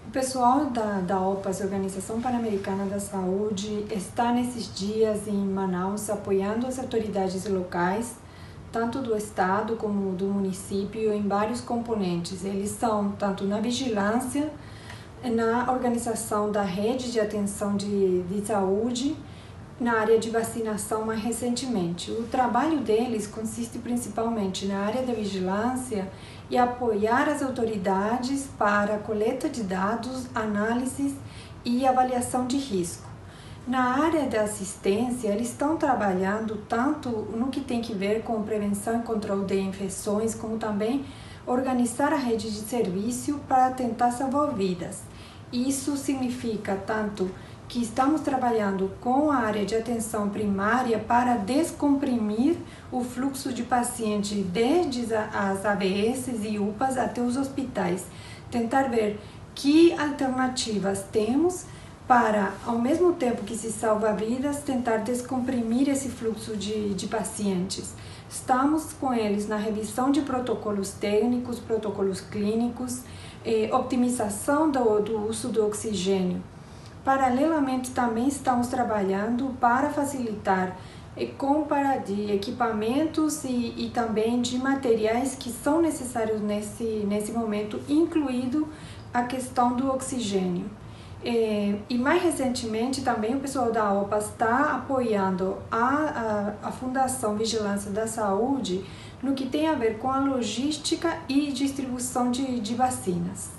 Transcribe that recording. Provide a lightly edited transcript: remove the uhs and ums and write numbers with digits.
O pessoal da OPAS, Organização Pan-Americana da Saúde, está nesses dias em Manaus apoiando as autoridades locais, tanto do estado como do município, em vários componentes. Eles estão tanto na vigilância, na organização da rede de atenção de saúde, na área de vacinação mais recentemente. O trabalho deles consiste principalmente na área da vigilância e apoiar as autoridades para a coleta de dados, análises e avaliação de risco. Na área da assistência, eles estão trabalhando tanto no que tem que ver com prevenção e controle de infecções, como também organizar a rede de serviço para tentar salvar vidas. Isso significa tanto que estamos trabalhando com a área de atenção primária para descomprimir o fluxo de pacientes desde as ABS e UPAs até os hospitais. Tentar ver que alternativas temos para, ao mesmo tempo que se salva vidas, tentar descomprimir esse fluxo de pacientes. Estamos com eles na revisão de protocolos técnicos, protocolos clínicos, optimização do uso do oxigênio. Paralelamente, também estamos trabalhando para facilitar compra de equipamentos e também de materiais que são necessários nesse momento, incluído a questão do oxigênio. E mais recentemente também o pessoal da OPAS está apoiando a Fundação Vigilância da Saúde no que tem a ver com a logística e distribuição de vacinas.